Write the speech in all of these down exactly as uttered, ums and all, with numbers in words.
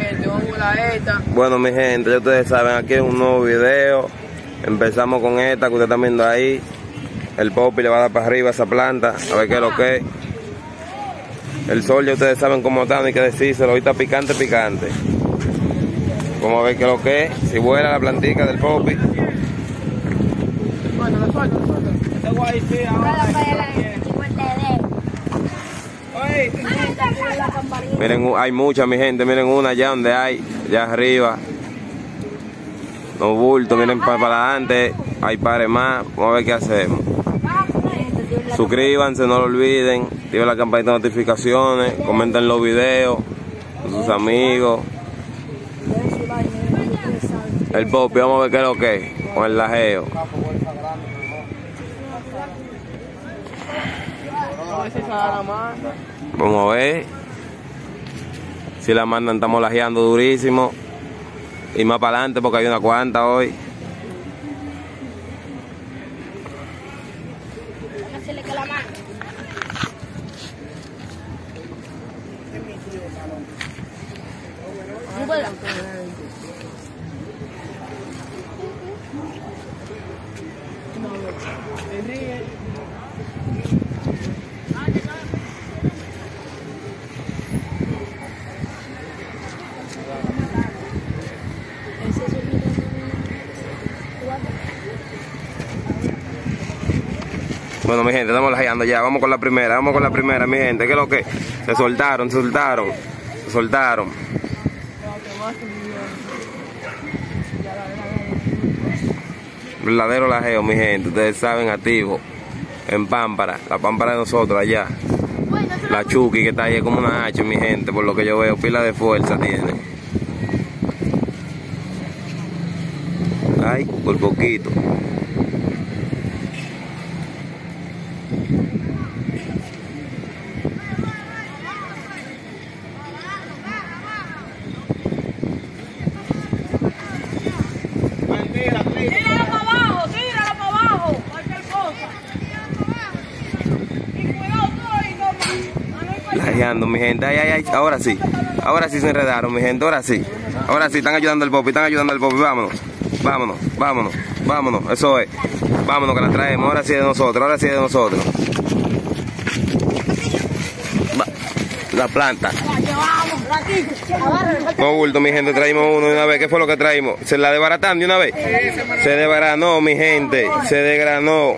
gente, vamos a la esta. Bueno, mi gente, ya ustedes saben, aquí es un nuevo video. Empezamos con esta que ustedes están viendo ahí. El Popi le va a dar para arriba a esa planta, a ver qué es lo que es. El sol ya ustedes saben cómo está, no hay que decírselo, ahorita picante, picante. Vamos a ver qué es lo que es, si vuela la plantica del Popi. Bueno, me falta, me falta. Este guay sí, ahora. Miren, hay muchas, mi gente, miren una allá donde hay, allá arriba. Los bultos, miren para, para adelante, hay pares más, vamos a ver qué hacemos. Suscríbanse, no lo olviden, activen la campanita de notificaciones, comenten los videos con sus amigos. El Popi, vamos a ver qué es lo que es, con el lajeo. Vamos a ver si la mandan, estamos lajeando durísimo. Y más para adelante porque hay una cuanta hoy. Bueno, mi gente, estamos lajeando ya, vamos con la primera, vamos con la primera, mi gente, ¿qué es lo que? Se soltaron, se soltaron, se soltaron. Verdadero lajeo, mi gente, ustedes saben, activo, en Pámpara, la Pámpara de nosotros allá. La Chucky que está ahí es como una H, mi gente, por lo que yo veo, pila de fuerza tiene. Ay, por poquito. Tírala para abajo, tírala para abajo, cualquier cosa. Y cuidado tú, Lajeando, mi gente, ay, ay, ay, ahora sí, ahora sí se enredaron, mi gente, ahora sí, ahora sí, están ayudando al Popi, están ayudando al Popi, vámonos, vámonos, vámonos, vámonos, eso es, vámonos que la traemos, ahora sí es de nosotros, ahora sí es de nosotros. Va, la planta. No bulto, mi gente, traímos uno de una vez, ¿qué fue lo que traímos? ¿Se la desbaratan de una vez? Se desbaranó, mi gente, se desgranó.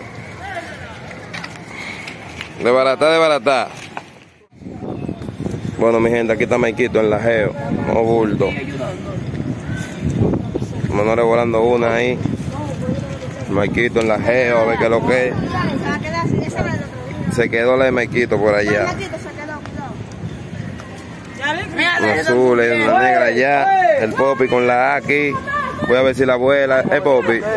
Desbaratá, desbaratá. Bueno, mi gente, aquí está Maikito en lajeo, no bulto. Menores volando una ahí. Maikito en lajeo, a ver qué es lo que es. Se quedó la de Maikito por allá. Una azul, una negra allá. El Popi con la A aquí. Voy a ver si la abuela. El Popi. Oye,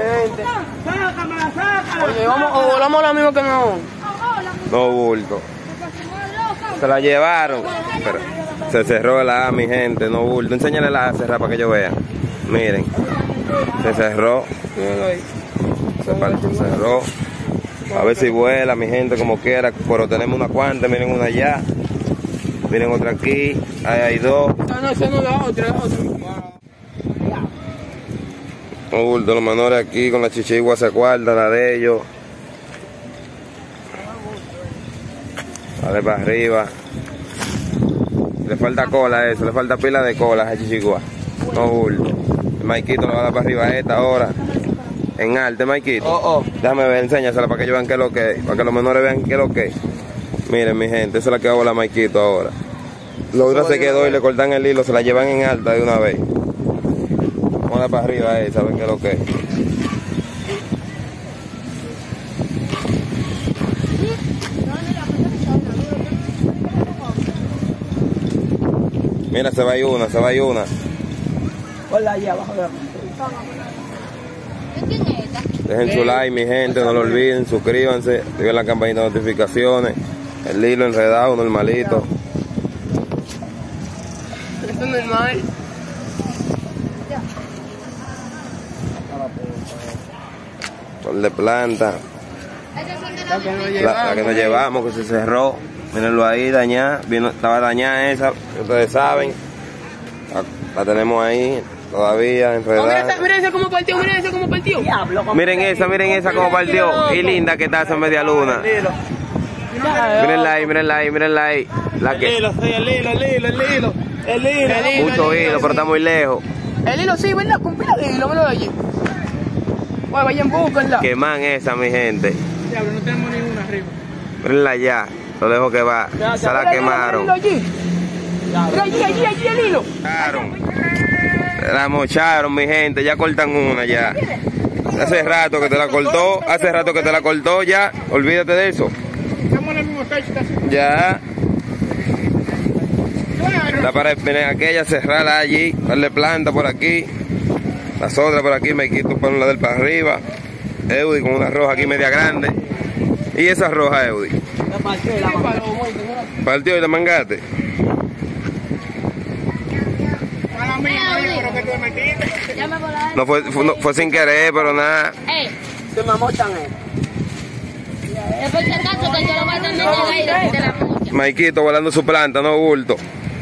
vamos, o volamos la misma que no. No bulto. Se la llevaron. Pero se cerró la A, mi gente, no bulto. Enséñale la A cerrada para que ellos vean. Miren. Se cerró. Se cerró. A ver si vuela, mi gente, como quiera. Pero tenemos una cuanta, miren una allá. Miren otra aquí. Ahí hay dos. No, no, esa no es la otra, es otra. No bulto, los menores aquí con la chichigua se cuarta, la de ellos. Dale para arriba. Le falta cola a eso, le falta pila de cola a esa chichigua. No bulto. El Maikito lo va a dar para arriba a esta ahora. En alto, Maikito. Oh, oh. Déjame ver, enséñasela para que ellos vean qué es lo que es. Para que los menores vean qué es lo que es. Miren, mi gente, esa es la que hago la Maikito ahora. La otra se quedó y le cortan el hilo, se la llevan en alta de una vez. Vamos a dar para arriba a esa, a ver qué es lo que es. Mira, se va ahí una, se va ahí una. Hola, allá abajo. Dejen su like, mi gente, no lo olviden, suscríbanse, activen la campanita de notificaciones. El hilo enredado, normalito. Esto es normal. Sol de planta. La que nos La, llevamos. la que nos llevamos, que se cerró. Mírenlo ahí, dañada. Vino, estaba dañada esa, ustedes saben. La tenemos ahí, todavía, Oh, enredada. mira esa, mira esa como partió, mira esa como partió. Miren esa, miren esa como partió. Y linda que está esa media luna. Mírenla ahí, mírenla ahí, mírenla ahí. La El que, hilo, sí, el hilo, el hilo, el hilo. El hilo. El hilo. mucho hilo, pero está muy lejos. El hilo sí, ¿verdad? Con pila de hilo, me lo oye. Bueno, vayan, búsquenla. Que man esa, mi gente. Diablo, no tenemos ninguna arriba. Mírenla allá, lo lejos que va. Se la quemaron. Mira allí, allí, allí, allí el hilo. La mocharon, mi gente, ya cortan una ya. Hace rato que te la cortó, hace rato que te la cortó ya, olvídate de eso. Estamos en el mismo techo, casi. Ya. La pared, miren, aquella cerrada allí, darle planta por aquí. Las otras por aquí, me quito por un lado del para arriba. Eudi con una roja aquí media grande. Y esa roja, Eudi. Partió y la mangaste. Mala mía, María, pero que tú me metiste. Ya me volaron. No fue, fue, no, fue sin querer, pero nada. Ey, Se me mochan, eh. es por si acaso que yo lo voy a tener en el aire de la mucha. Maikito volando su planta, no bulto.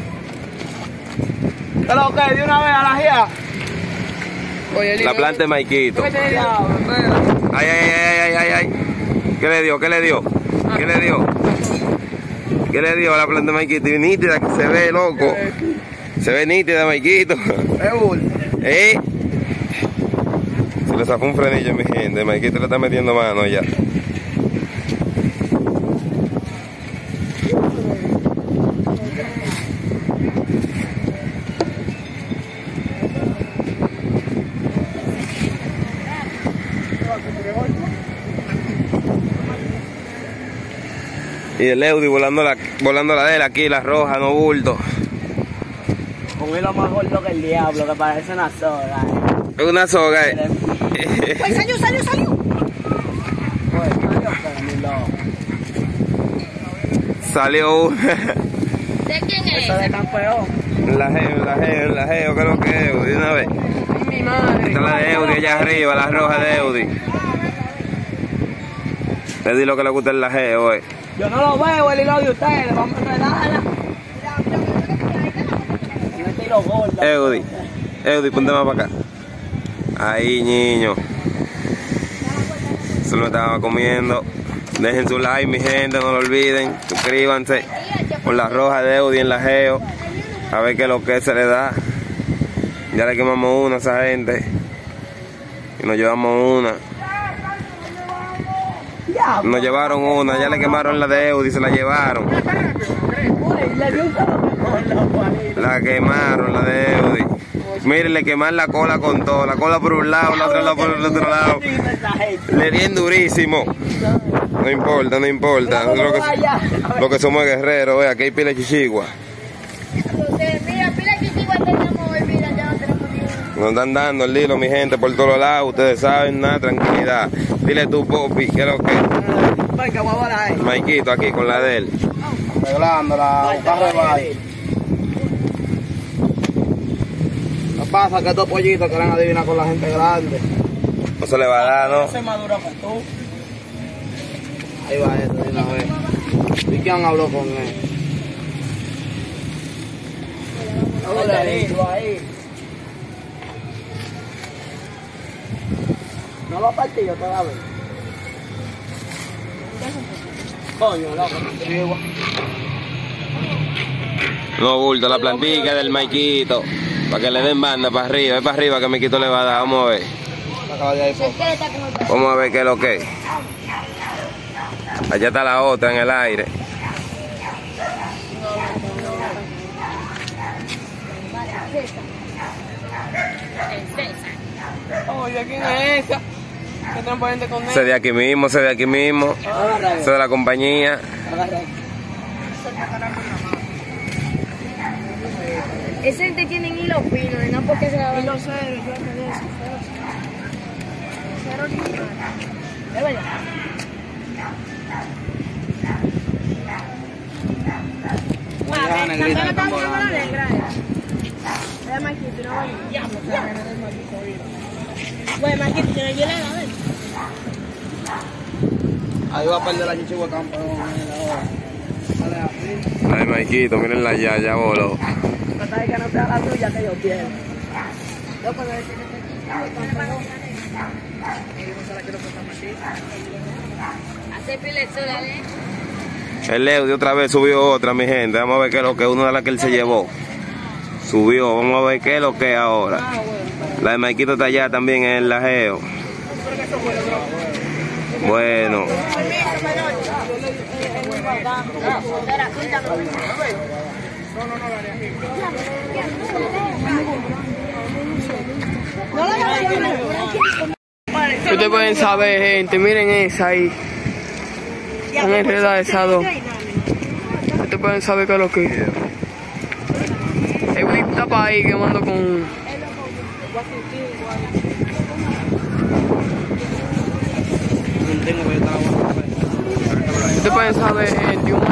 ¿Qué lo que? De una vez a la gia. Oye, el La hilo. planta de Maikito. ¿Qué te diablo? Ay, ay, ay, ay, ay, ay. ¿Qué le dio? ¿Qué le dio? ¿Qué le dio? ¿Qué le dio a la planta de Maikito? Y nítida que se ve, loco. Se ve nítida, Maikito. Es bull. ¿Eh? Se le zafó un frenillo, mi gente. Maikito le está metiendo mano ya. Y el Eudi volando la, volando la de él aquí, la roja, no bulto. Con hilo más gordo que el diablo, que parece una soga. Es una soga, eh. Pues salió, salió, salió. Pues salió, pero mi loco. Salió una. ¿De quién es Eso de esa? campeón. La geo, la geo, la geo, ¿qué es lo que es, Eudi? De una vez. Mi madre. Esta es la de Eudi allá arriba, la roja de Eudi. Le di lo que le gusta el lajeo, eh. Yo no lo veo, el hilo de ustedes. Vamos a enredarla. Y este hilo gordo. Eudi, Eudi, ponte más para acá. Ahí, niño. Se lo estaba comiendo. Dejen su like, mi gente, no lo olviden. Suscríbanse por la roja de Eudi en la Geo. A ver qué es lo que se le da. Ya le quemamos una a esa gente. Y nos llevamos una. Diablo. Nos llevaron una, ya le quemaron la de Eudi, se la llevaron. Uy, le dio un solo gordo. La quemaron, la de Eudi. Miren, le quemaron la cola con todo. La cola por un lado, la otra lado por el otro lado. Le dieron durísimo. No importa, no importa. Nosotros lo que, lo que somos guerreros, ve, aquí hay pila de chichigua. Mira, pila que chiva tenemos hoy, mira, ya no tenemos ni uno. Nos están dando el hilo, mi gente, por todos lados. Ustedes saben, nada, tranquilidad. Dile tú, Popi, ¿qué es lo que? Venga, vamos a la Maikito aquí con la de él. Arreglando la carro de baile. Lo que pasa es que estos pollitos quieren adivinar con la gente grande. No se le va a dar, ¿no? Se madura con tú. Ahí va esto de una vez. ¿Y quién habló con él? Ahí. No lo partí yo todavía. Coño, loco. No bulto, la plantica del Maikito. Para que le den banda para arriba. Es para arriba que Maikito le va a dar. Vamos a ver. Acaba de ahí, Se queda como el Vamos a ver qué es lo que es. Allá está la otra en el aire. Oye, ¿quién es esa? ¿Qué transparente con él? Se de aquí mismo, se de aquí mismo. Agarra, Se de la compañía. agarra. Ese gente tiene hilo fino, no porque se la van a... cero, yo hago eso. Cero ni nada. Es verdad. Ah, ven, negrita, también están estamos viendo la volando. negra, eh. Es Maquito, no vale. Diablo, diablo. Bueno, Maquito, tiene hielo, a ver. Ahí va a perder la chichigua campeón. Dale así. Ay, Maikito, mírenla allá, ya voló. Loco, sabes que no sea la tuya que yo quiero. Loco, no es El Leo de otra vez subió otra, mi gente. Vamos a ver qué es lo que una de las que él se llevó. Subió, vamos a ver qué es lo que es ahora. La de Maikito está allá también en el lajeo. Bueno. Ustedes pueden saber, gente, miren esa ahí. Están enredadas esas dos. Ustedes pueden saber qué es lo que es. El whip está para ahí quemando con... Ustedes pueden saber, gente, un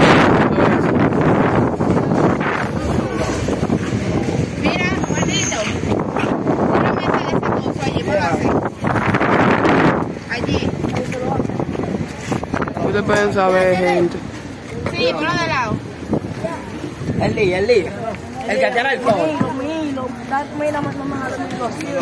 Mira, Juanito, una mesa de esa cosa allí, póngase. Allí. Ustedes pueden saber, gente. Sí, por de lado. El lío, el lío. El que tiene el codo. Mira, más no me jale mi cosito.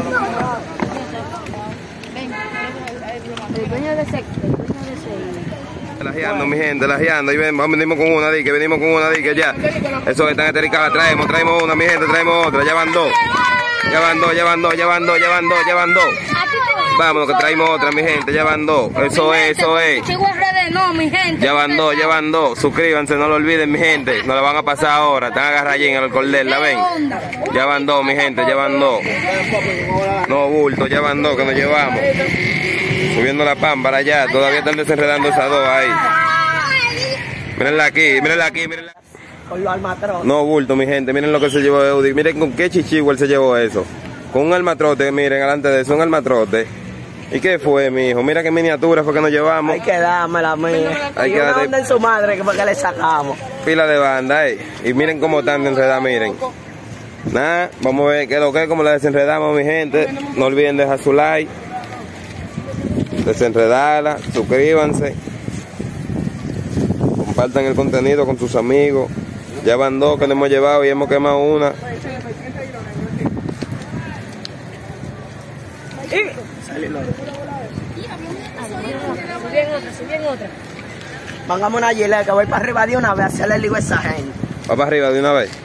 El dueño de ese, el dueño de ese. Lajeando, mi gente, lajeando. Y ven, venimos con una dique, venimos con una dique ya. Eso que están estericada, traemos, traemos una, mi gente, traemos otra. Ya van dos. Ya van dos, ya van dos, ya van dos, ya van dos, ya van dos. Vámonos, que traemos otra, mi gente, ya van dos. Eso es, eso es. No, mi gente. Ya van dos, ya van dos. Suscríbanse, no lo olviden, mi gente. Nos la van a pasar ahora. Están agarrados allí en el cordel, ¿la ven? Ya van dos, mi gente, ya van dos. No, bulto, ya van dos que nos llevamos. Subiendo la pámpara ya. Todavía están desenredando esas dos ahí. Mírenla aquí, mírenla aquí, mírenla. Con los almatrones. No, bulto, mi gente. Miren lo que se llevó Eudi. Miren con qué chichigua él se llevó eso. Con un almatrote, miren, delante de eso, un almatrote. ¿Y qué fue, mi hijo? Mira qué miniatura fue que nos llevamos. Hay que darme la mía. Hay Y que una darle- onda en su madre que fue que le sacamos. Pila de banda, eh. Y miren cómo están de enredadas, miren. Nada, vamos a ver qué es lo que es, cómo la desenredamos, mi gente. No olviden dejar su like. Desenredarla, suscríbanse. Compartan el contenido con sus amigos. Ya van dos que nos hemos llevado y hemos quemado una. Pongamos una gilet que voy para arriba de una vez a hacerle el lío a esa gente. Va para arriba de una vez.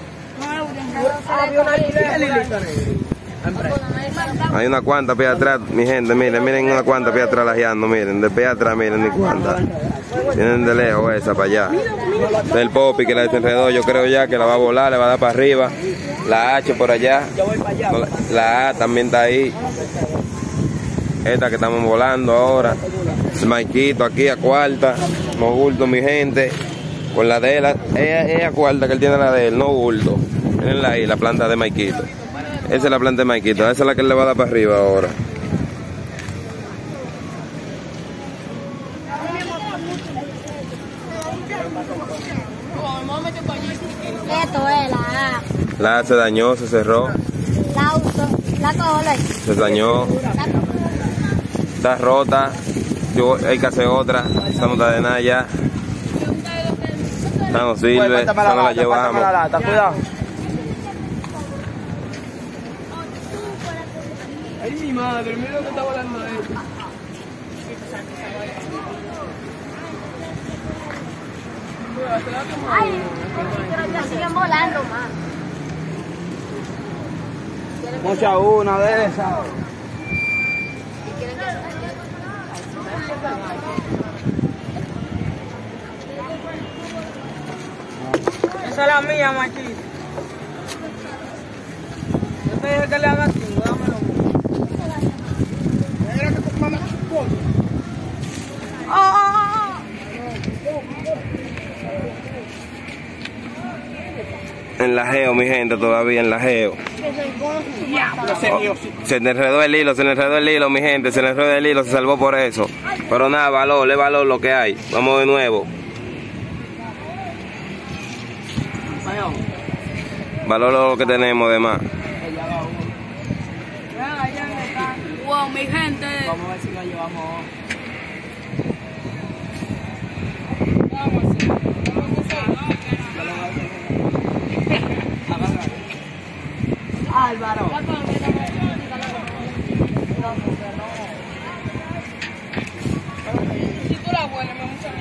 Hay una cuanta pie atrás, mi gente, miren, miren una cuanta pie atrás lajeando, miren, de pie atrás, miren, ni cuanta. Vienen de lejos esa para allá. Del Popi que la desenredó, yo creo ya que la va a volar, le va a dar para arriba. La H por allá. La A también está ahí. Esta que estamos volando ahora. El Maikito aquí a cuarta. No bulto, mi gente. Con la de él, ella, ella cuarta que él tiene la de él, no bulto. Mirenla ahí, la planta de Maikito. Esa es la planta de Maikito, esa es la que él le va a dar para arriba ahora. Esto es la A. La A se dañó, se cerró, La auto. La cola. se dañó, está rota. Yo, hay que hacer otra, esa no está de nada ya. Esa no sirve, esa no la llevamos. Cuidado. Ay, mi madre, mira lo que está volando ahí. Ay, pero ya siguen volando más. Mucha una de esas. Esa es la mía, machito. Yo te dije que le haga así, dámelo. ¡Oh, oh, oh! En lajeo, mi gente, todavía en lajeo. Se le enredó el hilo, se le enredó el hilo, mi gente, se le enredó el hilo, se salvó por eso. Pero nada, valor, le valor lo que hay. Vamos de nuevo. Valor lo que tenemos de más. Wow, mi gente. Vamos a ver si lo llevamos. Álvaro. Si tú la hueles, me mucha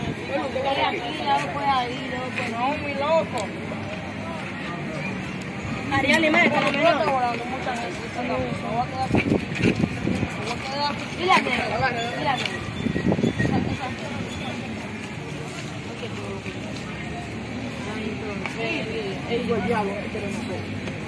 no, muy loco. Ariel, me está volando mucha gente. Y la negra, y la negra. El diablo, pero no sé.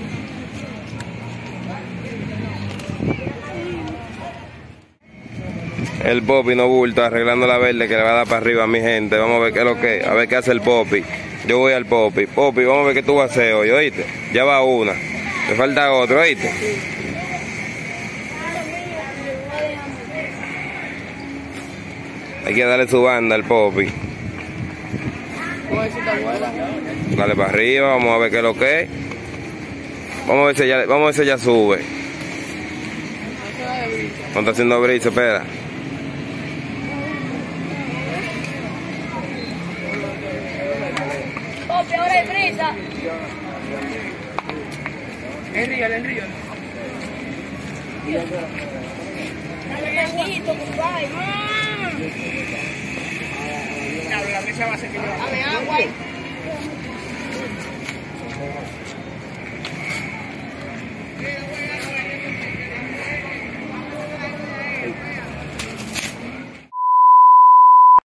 El Popi no bulto arreglando la verde que le va a dar para arriba a mi gente. Vamos a ver qué es lo que, a ver qué hace el Popi. Yo voy al Popi. Popi, vamos a ver qué tú vas a hacer hoy, ¿oíste? Ya va una. Me falta otro, ¿oíste? Hay que darle su banda al Popi. Dale para arriba, vamos a ver qué es lo que es. Vamos a ver si ya, vamos a ver si ya sube. No está haciendo brisa, espera. Popi, ahora hay brisa. En Riel, en Riel. Dale poquito, compadre. La brisa va a ser que yo. Dame agua ahí.